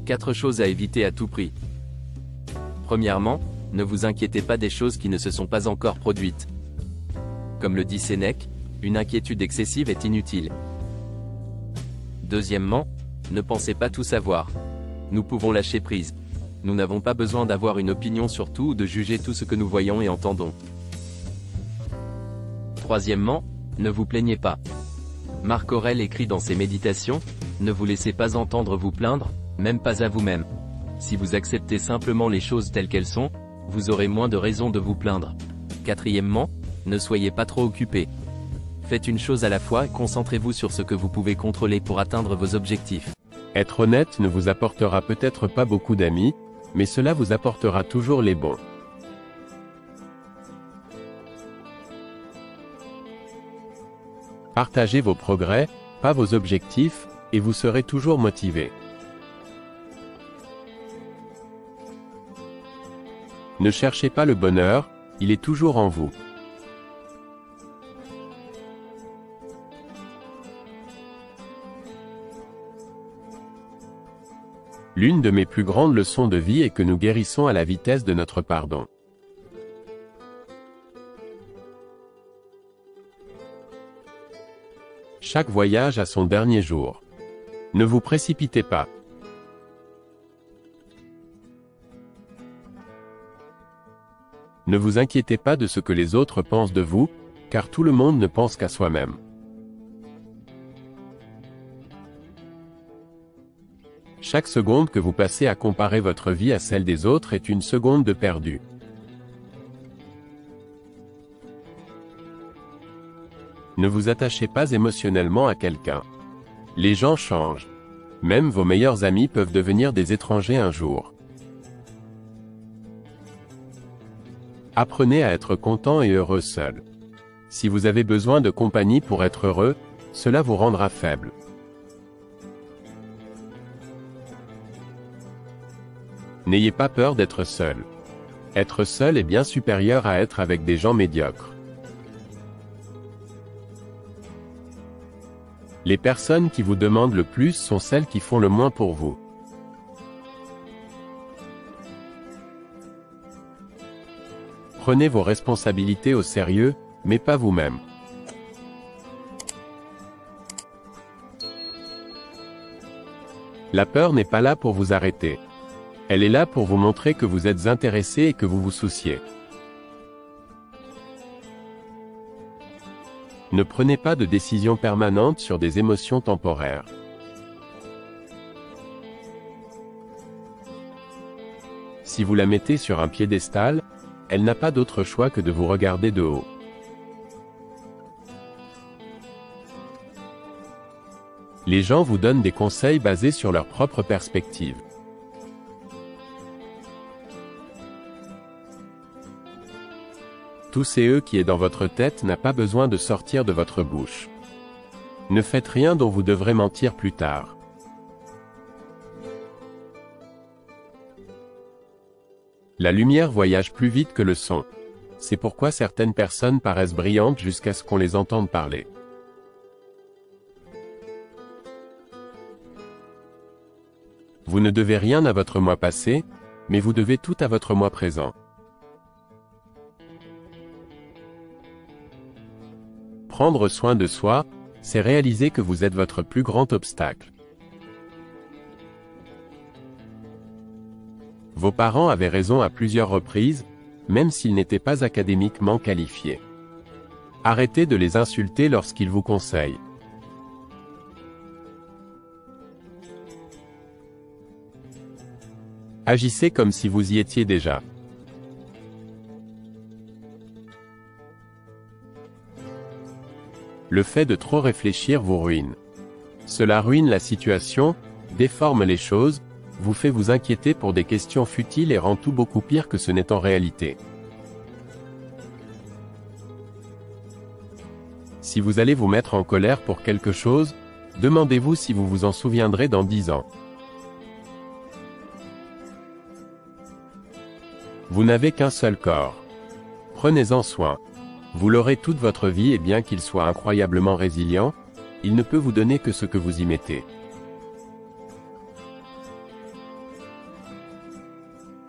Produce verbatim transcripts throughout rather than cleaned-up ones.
quatre choses à éviter à tout prix. Premièrement, ne vous inquiétez pas des choses qui ne se sont pas encore produites. Comme le dit Sénèque, une inquiétude excessive est inutile. Deuxièmement, ne pensez pas tout savoir. Nous pouvons lâcher prise. Nous n'avons pas besoin d'avoir une opinion sur tout ou de juger tout ce que nous voyons et entendons. Troisièmement, ne vous plaignez pas. Marc Aurèle écrit dans ses Méditations, « Ne vous laissez pas entendre vous plaindre, même pas à vous-même. Si vous acceptez simplement les choses telles qu'elles sont, vous aurez moins de raisons de vous plaindre. » Quatrièmement, ne soyez pas trop occupés. Faites une chose à la fois et concentrez-vous sur ce que vous pouvez contrôler pour atteindre vos objectifs. Être honnête ne vous apportera peut-être pas beaucoup d'amis, mais cela vous apportera toujours les bons. Partagez vos progrès, pas vos objectifs, et vous serez toujours motivé. Ne cherchez pas le bonheur, il est toujours en vous. L'une de mes plus grandes leçons de vie est que nous guérissons à la vitesse de notre pardon. Chaque voyage a son dernier jour. Ne vous précipitez pas. Ne vous inquiétez pas de ce que les autres pensent de vous, car tout le monde ne pense qu'à soi-même. Chaque seconde que vous passez à comparer votre vie à celle des autres est une seconde de perdu. Ne vous attachez pas émotionnellement à quelqu'un. Les gens changent. Même vos meilleurs amis peuvent devenir des étrangers un jour. Apprenez à être content et heureux seul. Si vous avez besoin de compagnie pour être heureux, cela vous rendra faible. N'ayez pas peur d'être seul. Être seul est bien supérieur à être avec des gens médiocres. Les personnes qui vous demandent le plus sont celles qui font le moins pour vous. Prenez vos responsabilités au sérieux, mais pas vous-même. La peur n'est pas là pour vous arrêter. Elle est là pour vous montrer que vous êtes intéressé et que vous vous souciez. Ne prenez pas de décisions permanentes sur des émotions temporaires. Si vous la mettez sur un piédestal, elle n'a pas d'autre choix que de vous regarder de haut. Les gens vous donnent des conseils basés sur leur propre perspective. Tout c'est eux qui est dans votre tête n'a pas besoin de sortir de votre bouche. Ne faites rien dont vous devrez mentir plus tard. La lumière voyage plus vite que le son. C'est pourquoi certaines personnes paraissent brillantes jusqu'à ce qu'on les entende parler. Vous ne devez rien à votre moi passé, mais vous devez tout à votre moi présent. Prendre soin de soi, c'est réaliser que vous êtes votre plus grand obstacle. Vos parents avaient raison à plusieurs reprises, même s'ils n'étaient pas académiquement qualifiés. Arrêtez de les insulter lorsqu'ils vous conseillent. Agissez comme si vous y étiez déjà. Le fait de trop réfléchir vous ruine. Cela ruine la situation, déforme les choses, vous fait vous inquiéter pour des questions futiles et rend tout beaucoup pire que ce n'est en réalité. Si vous allez vous mettre en colère pour quelque chose, demandez-vous si vous vous en souviendrez dans dix ans. Vous n'avez qu'un seul corps. Prenez-en soin. Vous l'aurez toute votre vie et bien qu'il soit incroyablement résilient, il ne peut vous donner que ce que vous y mettez.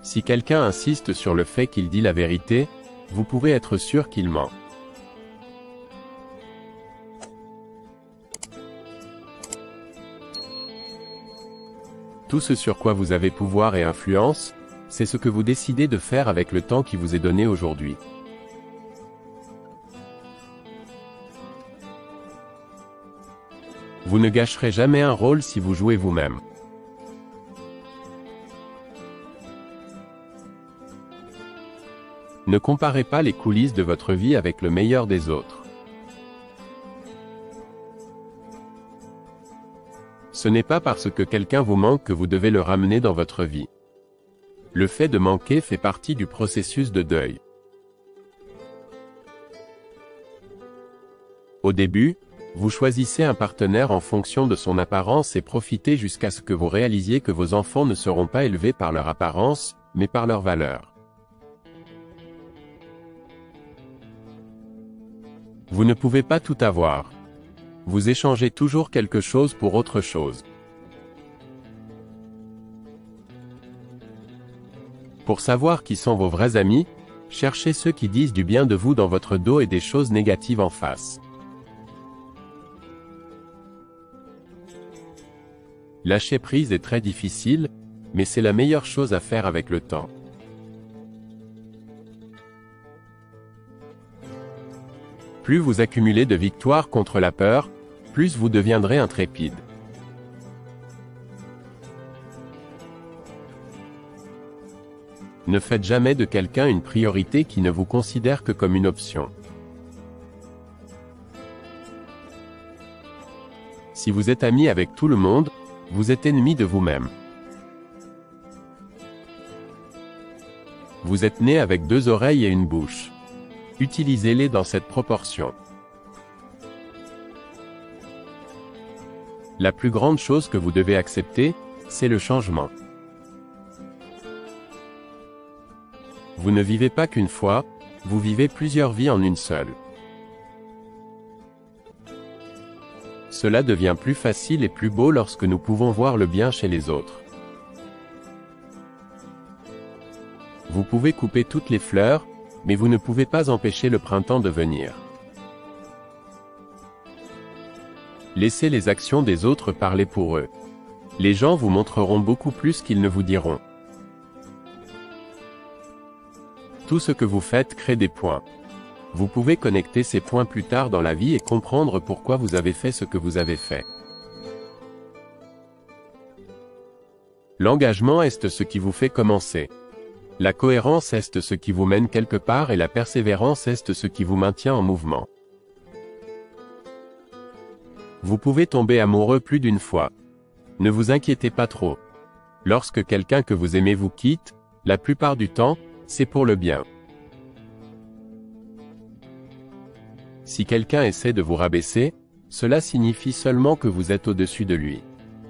Si quelqu'un insiste sur le fait qu'il dit la vérité, vous pouvez être sûr qu'il ment. Tout ce sur quoi vous avez pouvoir et influence, c'est ce que vous décidez de faire avec le temps qui vous est donné aujourd'hui. Vous ne gâcherez jamais un rôle si vous jouez vous-même. Ne comparez pas les coulisses de votre vie avec le meilleur des autres. Ce n'est pas parce que quelqu'un vous manque que vous devez le ramener dans votre vie. Le fait de manquer fait partie du processus de deuil. Au début, vous choisissez un partenaire en fonction de son apparence et profitez jusqu'à ce que vous réalisiez que vos enfants ne seront pas élevés par leur apparence, mais par leurs valeurs. Vous ne pouvez pas tout avoir. Vous échangez toujours quelque chose pour autre chose. Pour savoir qui sont vos vrais amis, cherchez ceux qui disent du bien de vous dans votre dos et des choses négatives en face. Lâcher prise est très difficile, mais c'est la meilleure chose à faire avec le temps. Plus vous accumulez de victoires contre la peur, plus vous deviendrez intrépide. Ne faites jamais de quelqu'un une priorité qui ne vous considère que comme une option. Si vous êtes ami avec tout le monde, vous êtes ennemi de vous-même. Vous êtes né avec deux oreilles et une bouche. Utilisez-les dans cette proportion. La plus grande chose que vous devez accepter, c'est le changement. Vous ne vivez pas qu'une fois, vous vivez plusieurs vies en une seule. Cela devient plus facile et plus beau lorsque nous pouvons voir le bien chez les autres. Vous pouvez couper toutes les fleurs, mais vous ne pouvez pas empêcher le printemps de venir. Laissez les actions des autres parler pour eux. Les gens vous montreront beaucoup plus qu'ils ne vous diront. Tout ce que vous faites crée des points. Vous pouvez connecter ces points plus tard dans la vie et comprendre pourquoi vous avez fait ce que vous avez fait. L'engagement est ce qui vous fait commencer. La cohérence est ce qui vous mène quelque part et la persévérance est ce qui vous maintient en mouvement. Vous pouvez tomber amoureux plus d'une fois. Ne vous inquiétez pas trop. Lorsque quelqu'un que vous aimez vous quitte, la plupart du temps, c'est pour le bien. Si quelqu'un essaie de vous rabaisser, cela signifie seulement que vous êtes au-dessus de lui.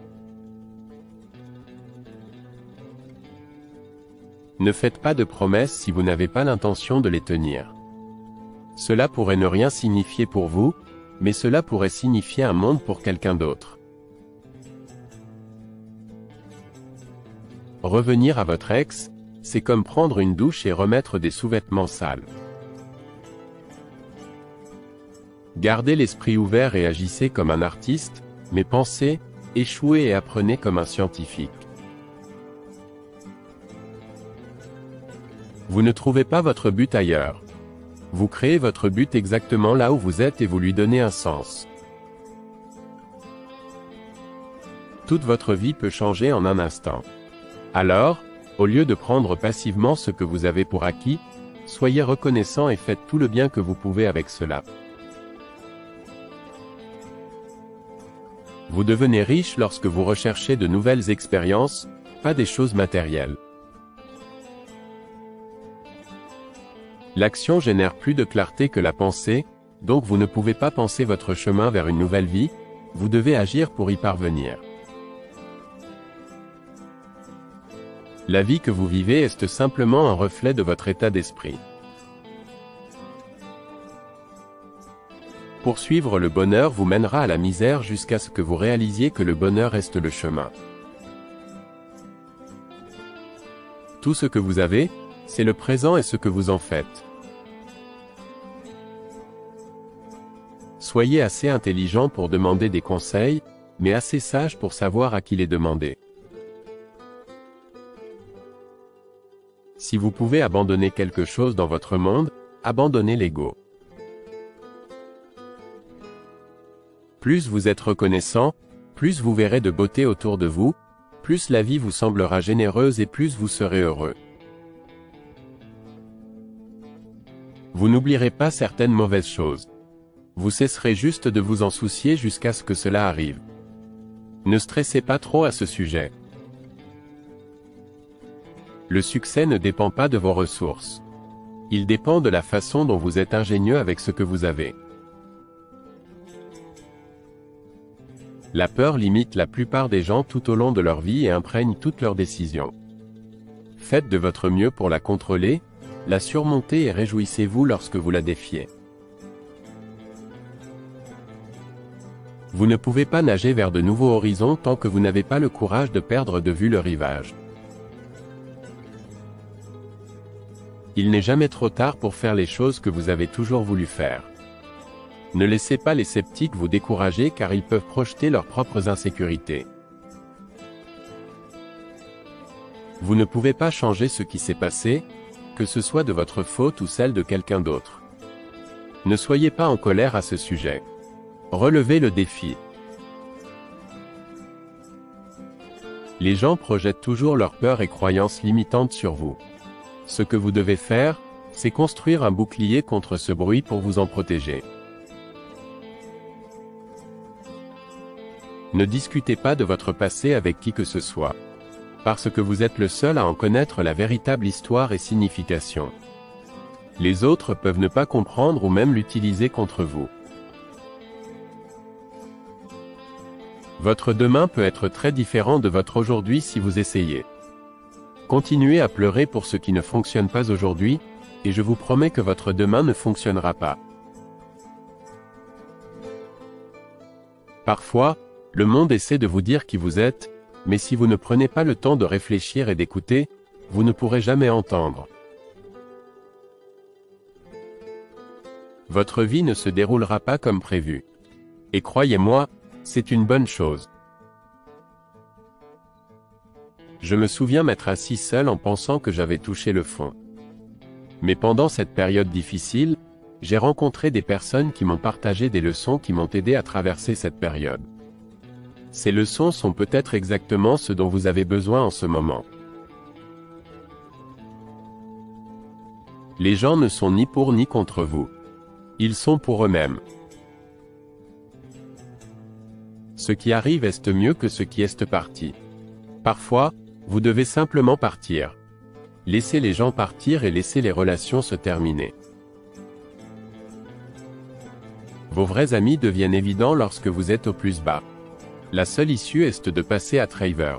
Ne faites pas de promesses si vous n'avez pas l'intention de les tenir. Cela pourrait ne rien signifier pour vous, mais cela pourrait signifier un monde pour quelqu'un d'autre. Revenir à votre ex, c'est comme prendre une douche et remettre des sous-vêtements sales. Gardez l'esprit ouvert et agissez comme un artiste, mais pensez, échouez et apprenez comme un scientifique. Vous ne trouvez pas votre but ailleurs. Vous créez votre but exactement là où vous êtes et vous lui donnez un sens. Toute votre vie peut changer en un instant. Alors, au lieu de prendre passivement ce que vous avez pour acquis, soyez reconnaissant et faites tout le bien que vous pouvez avec cela. Vous devenez riche lorsque vous recherchez de nouvelles expériences, pas des choses matérielles. L'action génère plus de clarté que la pensée, donc vous ne pouvez pas penser votre chemin vers une nouvelle vie, vous devez agir pour y parvenir. La vie que vous vivez est simplement un reflet de votre état d'esprit. Poursuivre le bonheur vous mènera à la misère jusqu'à ce que vous réalisiez que le bonheur reste le chemin. Tout ce que vous avez, c'est le présent et ce que vous en faites. Soyez assez intelligent pour demander des conseils, mais assez sage pour savoir à qui les demander. Si vous pouvez abandonner quelque chose dans votre monde, abandonnez l'ego. Plus vous êtes reconnaissant, plus vous verrez de beauté autour de vous, plus la vie vous semblera généreuse et plus vous serez heureux. Vous n'oublierez pas certaines mauvaises choses. Vous cesserez juste de vous en soucier jusqu'à ce que cela arrive. Ne stressez pas trop à ce sujet. Le succès ne dépend pas de vos ressources. Il dépend de la façon dont vous êtes ingénieux avec ce que vous avez. La peur limite la plupart des gens tout au long de leur vie et imprègne toutes leurs décisions. Faites de votre mieux pour la contrôler, la surmonter et réjouissez-vous lorsque vous la défiez. Vous ne pouvez pas nager vers de nouveaux horizons tant que vous n'avez pas le courage de perdre de vue le rivage. Il n'est jamais trop tard pour faire les choses que vous avez toujours voulu faire. Ne laissez pas les sceptiques vous décourager car ils peuvent projeter leurs propres insécurités. Vous ne pouvez pas changer ce qui s'est passé, que ce soit de votre faute ou celle de quelqu'un d'autre. Ne soyez pas en colère à ce sujet. Relevez le défi. Les gens projettent toujours leurs peurs et croyances limitantes sur vous. Ce que vous devez faire, c'est construire un bouclier contre ce bruit pour vous en protéger. Ne discutez pas de votre passé avec qui que ce soit. Parce que vous êtes le seul à en connaître la véritable histoire et signification. Les autres peuvent ne pas comprendre ou même l'utiliser contre vous. Votre demain peut être très différent de votre aujourd'hui si vous essayez. Continuez à pleurer pour ce qui ne fonctionne pas aujourd'hui, et je vous promets que votre demain ne fonctionnera pas. Parfois, le monde essaie de vous dire qui vous êtes, mais si vous ne prenez pas le temps de réfléchir et d'écouter, vous ne pourrez jamais entendre. Votre vie ne se déroulera pas comme prévu. Et croyez-moi, c'est une bonne chose. Je me souviens m'être assis seul en pensant que j'avais touché le fond. Mais pendant cette période difficile, j'ai rencontré des personnes qui m'ont partagé des leçons qui m'ont aidé à traverser cette période. Ces leçons sont peut-être exactement ce dont vous avez besoin en ce moment. Les gens ne sont ni pour ni contre vous. Ils sont pour eux-mêmes. Ce qui arrive est mieux que ce qui est parti. Parfois, vous devez simplement partir. Laissez les gens partir et laissez les relations se terminer. Vos vrais amis deviennent évidents lorsque vous êtes au plus bas. La seule issue est de passer à Travers.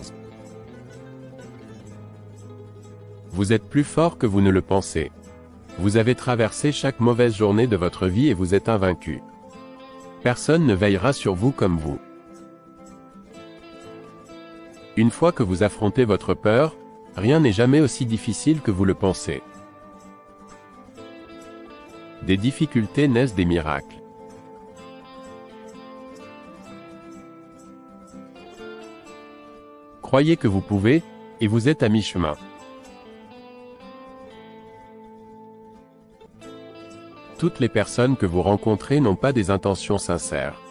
Vous êtes plus fort que vous ne le pensez. Vous avez traversé chaque mauvaise journée de votre vie et vous êtes invaincu. Personne ne veillera sur vous comme vous. Une fois que vous affrontez votre peur, rien n'est jamais aussi difficile que vous le pensez. Des difficultés naissent des miracles. Croyez que vous pouvez, et vous êtes à mi-chemin. Toutes les personnes que vous rencontrez n'ont pas des intentions sincères.